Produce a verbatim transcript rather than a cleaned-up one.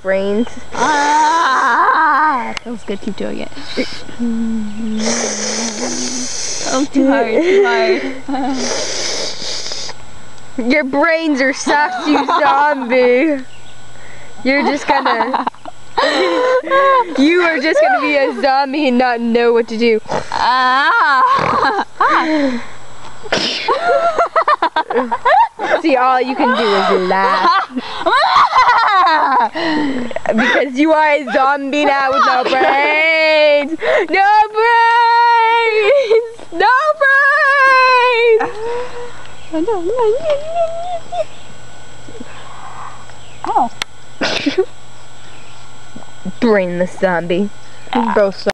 brains. Ah, feels good. Keep doing it. Oh, too hard, too hard. Your brains are sucked, you zombie. You're just gonna... You are just gonna be a zombie and not know what to do. Ah. See, all you can do is laugh. Because you are a zombie now with no brains. No brains. No brains. Oh. Brainless zombie. Ah. Both